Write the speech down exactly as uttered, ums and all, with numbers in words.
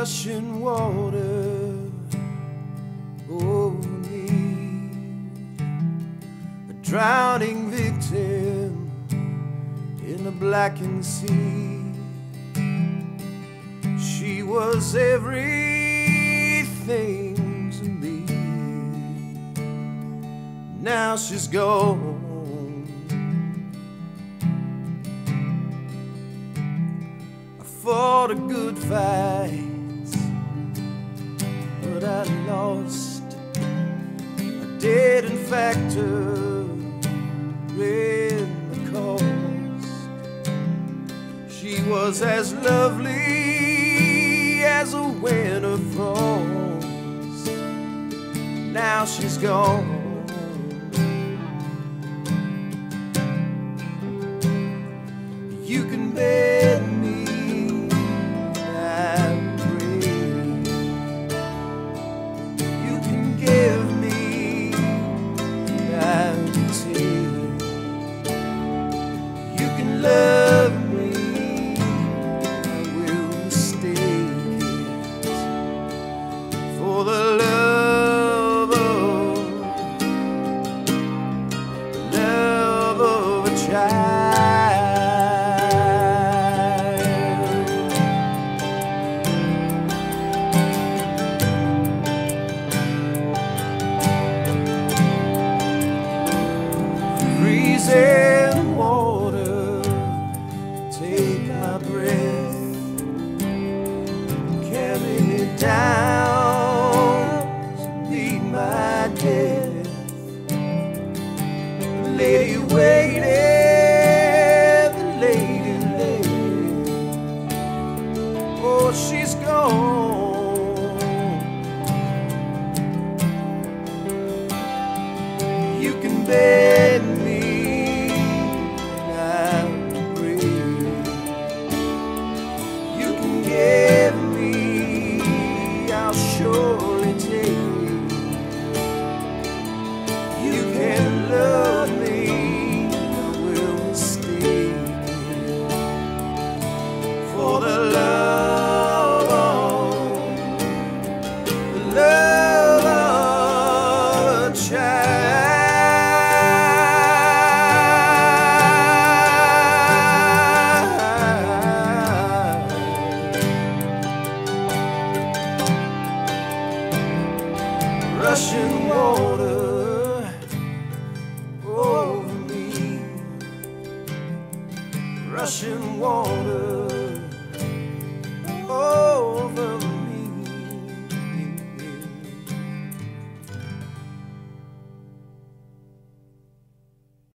rushing water over me, a drowning victim in the blackened sea. She was everything to me. Now she's gone. I fought a good fight, but I lost. I didn't factor in the cost. She was as lovely as a winter frost. Now she's gone. You can bet me I'm brave. You can give me guarantee. You can love me, I will mistake it for the love of, the love of a child. Freezing water, take my breath, carry me down to meet my death. The lady waited, the lady late. Oh, she's gone. You can bet me surely take. You can love me, I will mistake it for the love of, the love of a child. Rushing water over me, rushing water